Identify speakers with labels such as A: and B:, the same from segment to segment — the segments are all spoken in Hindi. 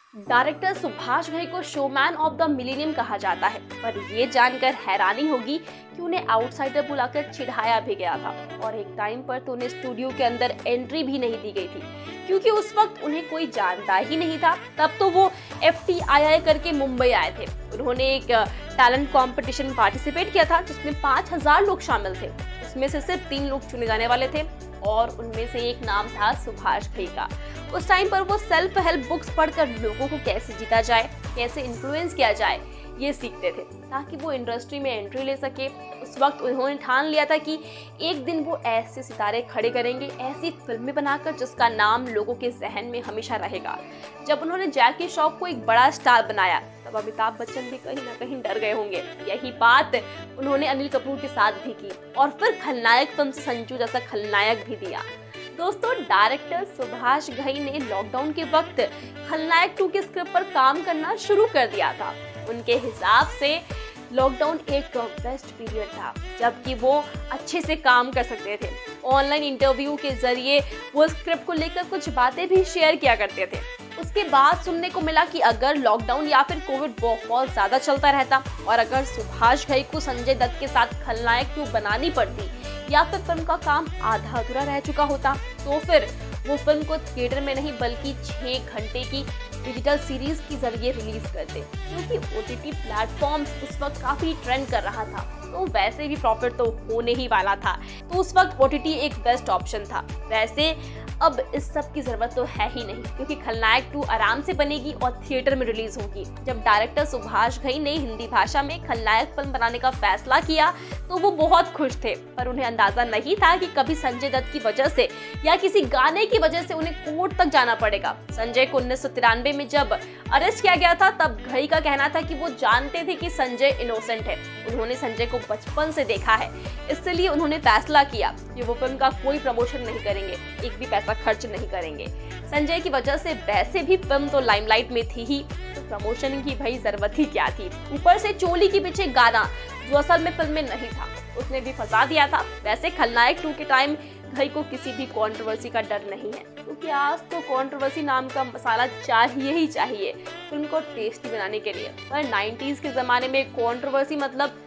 A: डायरेक्टर सुभाष घई को शोमैन ऑफ द मिलेनियम कहा जाता है, पर ये जानकर हैरानी होगी कि उन्हें आउटसाइडर बुलाकर चिढ़ाया भी गया था और एक टाइम पर तो उन्हें स्टूडियो के अंदर एंट्री भी नहीं दी गई थी, क्योंकि उस वक्त उन्हें कोई जानता ही नहीं था। तब तो वो FTII करके मुंबई आए थे। उन्होंने एक टैलेंट कंपटीशन पार्टिसिपेट किया था जिसमें 5000 लोग शामिल थे। उसमें से सिर्फ 3 लोग चुने जाने वाले थे और उनमें से एक नाम था सुभाष घई का। उस टाइम पर वो सेल्फ हेल्प बुक्स पढ़कर लोगों को कैसे जीता जाए, कैसे इन्फ्लुएंस किया जाए, ये सीखते थे ताकि वो इंडस्ट्री में एंट्री ले सके। उस वक्त उन्होंने ठान लिया था कि एक दिन वो ऐसे सितारे खड़े करेंगे, ऐसी फिल्में बनाकर जिसका नाम लोगों के जहन में हमेशा रहेगा। जब उन्होंने जैकी श्रॉफ को एक बड़ा स्टार बनाया तब अमिताभ बच्चन भी कहीं ना कहीं डर गए होंगे। यही बात उन्होंने अनिल कपूर के साथ भी की और फिर खलनायक फिल्म से संजू जैसा खलनायक भी दिया। दोस्तों, डायरेक्टर सुभाष घई ने लॉकडाउन के वक्त खलनायक 2 के स्क्रिप्ट पर काम करना शुरू कर दिया था। उनके हिसाब से लॉकडाउन एक बेस्ट पीरियड था जबकि वो अच्छे से काम कर सकते थे। ऑनलाइन इंटरव्यू के जरिए वो स्क्रिप्ट को लेकर कुछ बातें भी शेयर किया करते थे। उसके बाद सुनने को मिला कि अगर लॉकडाउन या फिर कोविड बहुत ज्यादा चलता रहता और अगर सुभाष घई को संजय दत्त के साथ खलनायक 2 बनानी पड़ती या फिर फिल्म का काम आधा अधूरा रह चुका होता तो फिर वो फिल्म को थिएटर में नहीं बल्कि 6 घंटे की डिजिटल सीरीज के जरिए रिलीज करते, क्योंकि OTT प्लेटफॉर्म्स उस वक्त काफी ट्रेंड कर रहा था तो वैसे भी प्रॉफिट तो होने ही वाला था। तो उस वक्त OTT एक बेस्ट ऑप्शन था। वैसे अब इस सब की जरूरत तो है ही नहीं, क्योंकि खलनायक 2 आराम से बनेगी और थिएटर में रिलीज होगी। जब डायरेक्टर सुभाष घई ने हिंदी भाषा में खलनायक फिल्म बनाने का फैसला किया तो वो बहुत खुश थे, पर उन्हें अंदाजा नहीं था कि कभी संजय दत्त की वजह से या किसी गाने की वजह से उन्हें कोर्ट तक जाना पड़ेगा। संजय को 1993 में जब अरेस्ट किया गया था तब घई का कहना था कि वो जानते थे कि संजय इनोसेंट है। उन्होंने संजय को बचपन से देखा है, इसलिए उन्होंने फैसला किया कि वो फिल्म का कोई प्रमोशन नहीं करेंगे, एक भी पैसा खर्च नहीं करेंगे। संजय की वजह से वैसे भी फिल्म तो लाइमलाइट में थी ही, तो प्रमोशन की भाई जरूरत ही क्या थी। ऊपर से चोली के पीछे गाना जो असल में फिल्म में नहीं था उसने भी फंसा दिया था। वैसे खलनायक 2 के टाइम घई को किसी भी कंट्रोवर्सी का डर नहीं है, क्योंकि आज तो कंट्रोवर्सी नाम का मसाला चाहिए ही चाहिए फिल्म को टेस्टी बनाने के लिए। पर 90s के जमाने में कंट्रोवर्सी मतलब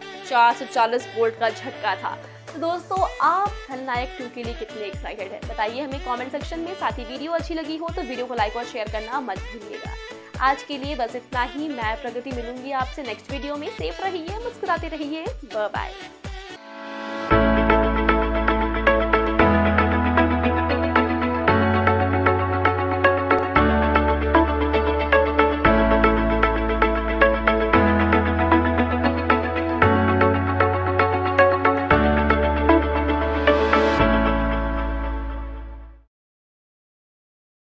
A: 440 वोल्ट का झटका था। तो दोस्तों, आप खलनायक 2 के लिए कितने एक्साइटेड है बताइए हमें कमेंट सेक्शन में। साथ ही वीडियो अच्छी लगी हो तो वीडियो को लाइक और शेयर करना मत भूलिएगा। आज के लिए बस इतना ही। मैं प्रगति मिलूंगी आपसे नेक्स्ट वीडियो में। सेफ रहिए, मुस्कुराते रहिए। Bye bye.